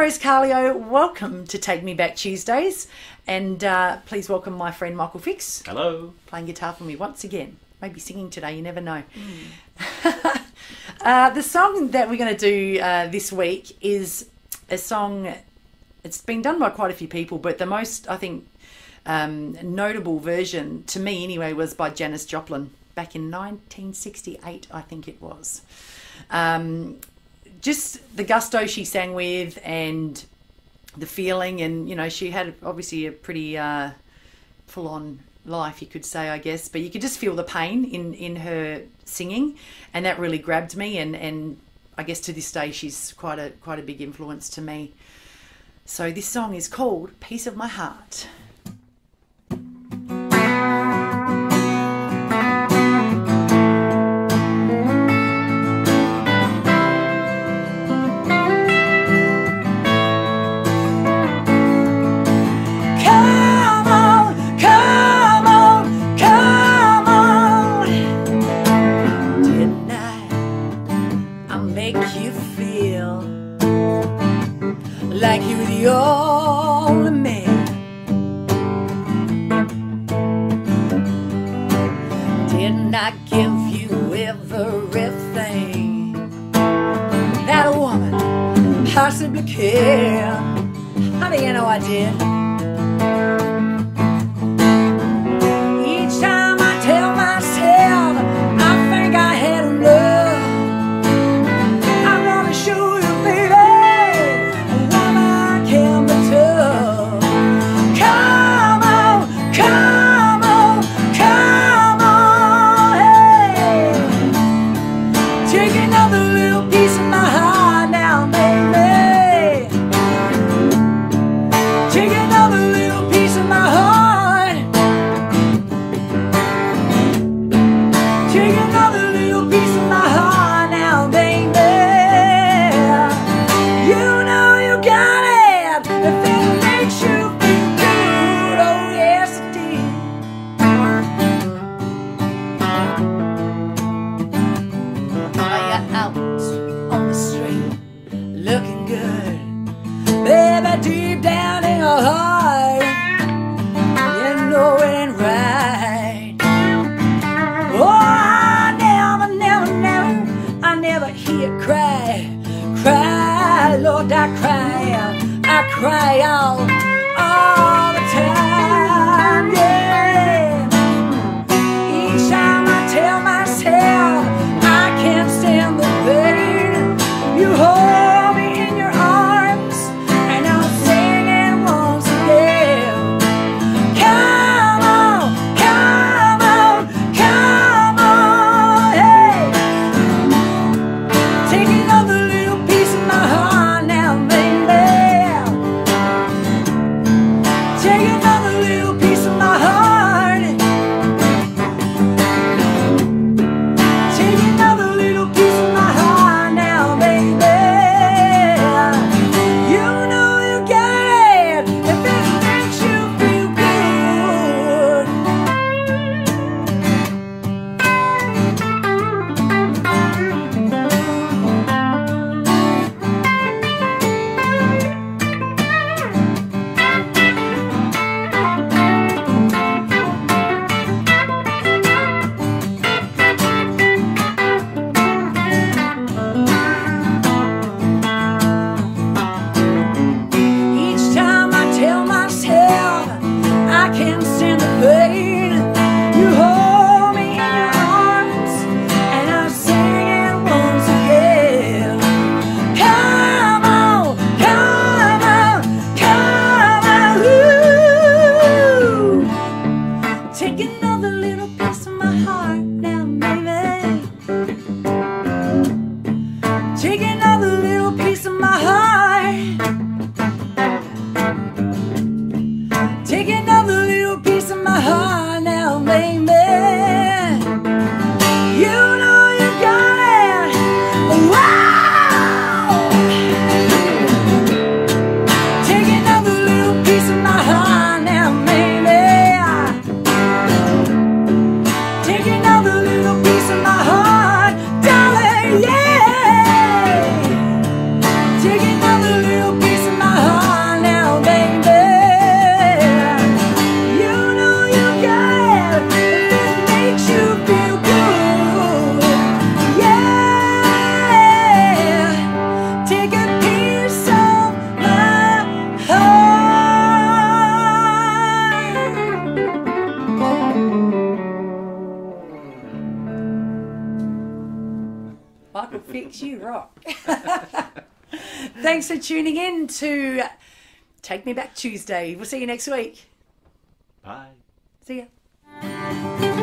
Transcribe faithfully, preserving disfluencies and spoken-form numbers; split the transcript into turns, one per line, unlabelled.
host, Carleo. Welcome to Take Me Back Tuesdays. And uh, please welcome my friend Michael Fix.
Hello.
Playing guitar for me once again. Maybe singing today, you never know. Mm. uh, the song that we're going to do uh, this week is a song, it's been done by quite a few people, but the most, I think, um, notable version, to me anyway, was by Janis Joplin back in nineteen sixty-eight, I think it was. Um, just the gusto she sang with and the feeling, and, you know, she had obviously a pretty uh, full-on life, you could say, I guess, but you could just feel the pain in, in her singing, and that really grabbed me, and, and I guess to this day she's quite a quite a big influence to me. So this song is called Piece of My Heart.
Like you were the only man. Didn't I give you everything that a woman possibly can? Honey, you know I did. Each time I tell myself I think I had enough, I'm gonna show you, baby, deep down in your heart.
Thanks, you rock. Thanks for tuning in to Take Me Back Tuesday. We'll see you next week.
Bye.
See ya.